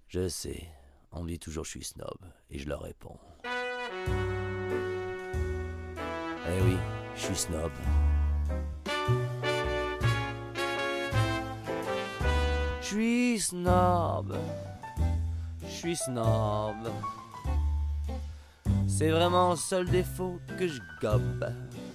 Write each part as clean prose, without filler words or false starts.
Je sais, on me dit toujours je suis snob, et je leur réponds. Eh oui, je suis snob. Je suis snob. Je suis snob. C'est vraiment le seul défaut que je gobe.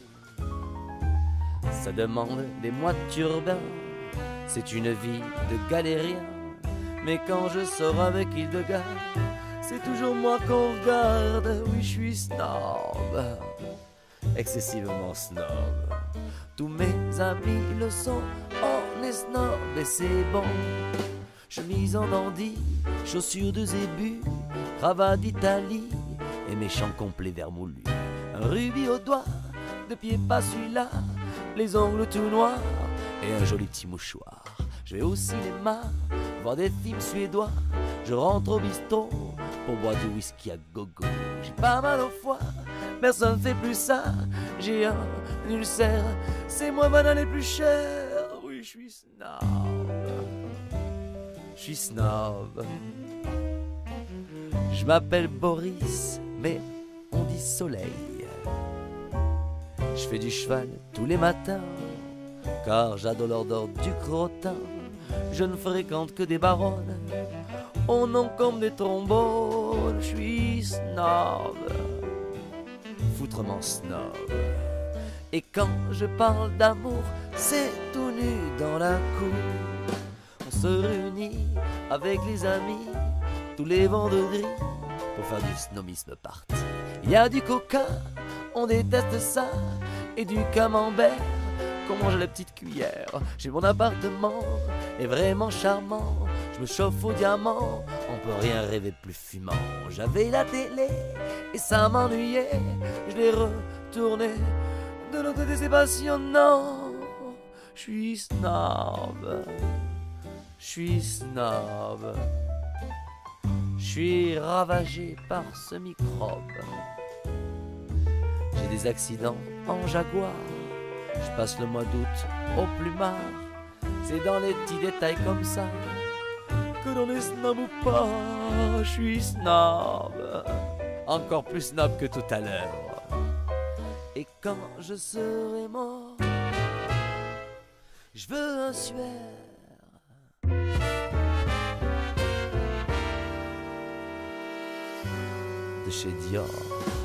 Ça demande des mois de turbin. C'est une vie de galérien. Mais quand je sors avec Hildegard, c'est toujours moi qu'on regarde. Oui, je suis snob. Excessivement snob. Tous mes amis le sont. On est snob et c'est bon. Chemise en dandy, chaussures de zébu, cravate d'Italie et méchant complet vermoulu. Un rubis au doigt, de pied pas celui-là, les ongles tout noirs et un joli petit mouchoir. Je vais au cinéma, voir des films suédois. Je rentre au bistrot pour boire du whisky à gogo. J'ai pas mal au foie, personne fait plus ça. J'ai un ulcère, c'est moi banal et plus cher. Oui, je suis snob. Je suis snob. Je m'appelle Boris, mais on dit Soleil. Je fais du cheval tous les matins, car j'adore l'odeur du crottin. Je ne fréquente que des baronnes, on non comme des trombones. Je suis snob, foutrement snob. Et quand je parle d'amour, c'est tout nu dans la cour. On se réunit avec les amis tous les vendredis pour faire du snobisme party. Il y a du coca, on déteste ça, et du camembert qu'on mange à la petite cuillère. J'ai mon appartement, est vraiment charmant. Je me chauffe au diamant, on peut rien rêver de plus fumant. J'avais la télé et ça m'ennuyait, je l'ai retourné. De l'autre côté c'est passionnant. Je suis snob. Je suis snob. Je suis ravagé par ce microbe. J'ai des accidents en Jaguar. Je passe le mois d'août au plumard. C'est dans les petits détails comme ça que l'on est snob ou pas. Je suis snob. Encore plus snob que tout à l'heure. Et quand je serai mort, je veux un suaire de chez Dior.